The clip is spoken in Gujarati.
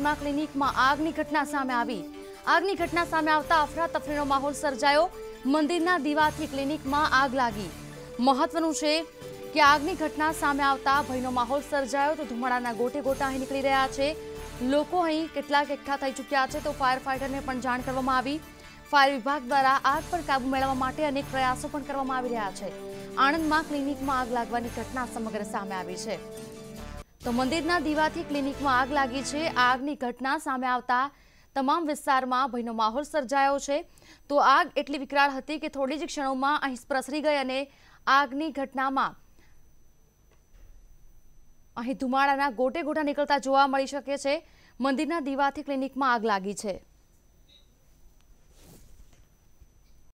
આણંદમાં ક્લિનિકમાં આગની ઘટના સામે આવી। આગની ઘટના સામે આવતા અફરાતફરીનો માહોલ સર્જાયો। મંદિરના દીવાથી ક્લિનિકમાં આગ લાગી। મહત્વનું છે કે આગની ઘટના સામે આવતા ભયનો માહોલ સર્જાયો તો ધુમાડાના ગોટે ગોટા અહીં નીકળી રહ્યા છે। લોકો અહીં કેટલાક એકઠા થઈ ચૂક્યા છે તો ફાયર ફાઇટરને પણ જાણ કરવામાં આવી। ફાયર વિભાગ દ્વારા આગ પર કાબુ મેળવવા માટે અનેક પ્રયાસો પણ કરવામાં આવી રહ્યા છે। આણંદમાં ક્લિનિકમાં આગ લાગવાની ઘટના સમગ્ર સામે આવી છે। તો મંદિરના દીવાથી ક્લિનિકમાં આગ લાગી છે। આગની ઘટના સામે આવતા તમામ વિસ્તારમાં ભયનો માહોલ સર્જાયો છે। તો આગ એટલી વિકરાળ હતી કે થોડી જ ક્ષણોમાં અહીં પ્રસરી ગઈ અને આગની ઘટનામાં અહીં ધુમાડાના ગોટે ગોટા નીકળતા જોવા મળી શકે છે। મંદિરના દીવાથી ક્લિનિકમાં આગ લાગી છે।